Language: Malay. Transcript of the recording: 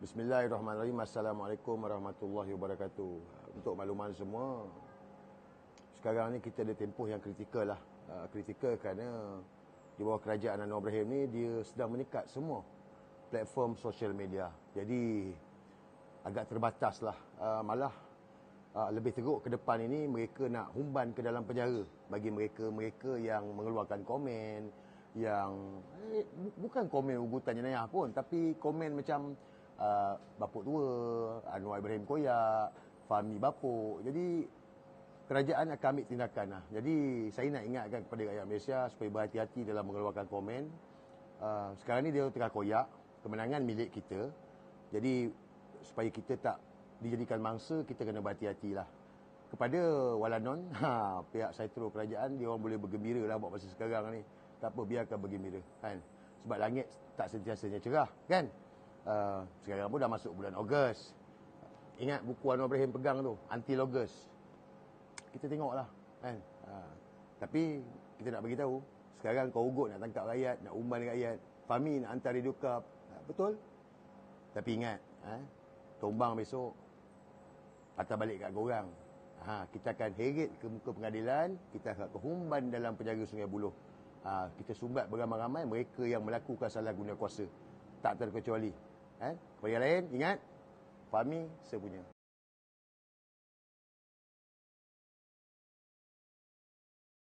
Bismillahirrahmanirrahim. Assalamualaikum warahmatullahi wabarakatuh. Untuk makluman semua, sekarang ni kita ada tempoh yang kritikal lah. Kritikal kerana di bawah kerajaan Anwar Ibrahim ni, dia sedang menyekat semua platform sosial media. Jadi agak terbatas lah. Malah lebih teruk ke depan ini, mereka nak humban ke dalam penjara bagi mereka-mereka yang mengeluarkan komen yang bukan komen ugutan jenayah pun, tapi komen macam Bapuk Tua, Anwar Ibrahim Koyak, Fahmi Bapuk. Jadi kerajaan akan ambil tindakan lah. Jadi saya nak ingatkan kepada rakyat Malaysia supaya berhati-hati dalam mengeluarkan komen. Sekarang ni dia tengah koyak, kemenangan milik kita. Jadi supaya kita tak dijadikan mangsa, kita kena berhati-hatilah. Kepada Walanon, pihak Saitro kerajaan, dia orang boleh bergembira lah buat masa sekarang ni. Tak apa, biarkan bergembira, kan? Sebab langit tak sentiasanya cerah, kan? Sekarang pun dah masuk bulan Ogos. Ingat buku Anwar Ibrahim pegang tu, Anti-Logos. Kita tengoklah, kan? Tapi kita nak bagi tahu, sekarang kau ugut nak tangkap rakyat, nak umban rakyat, Fahmi nak hantar Radio Cup. Betul? Tapi ingat, tombang besok patah balik kat korang. Kita akan heret ke muka pengadilan, kita akan humban dalam penjara Sungai Buloh. Kita sumbat beramai-ramai mereka yang melakukan salah guna kuasa, tak terkecuali. Kepada yang lain, ingat, Fahmi sepunya.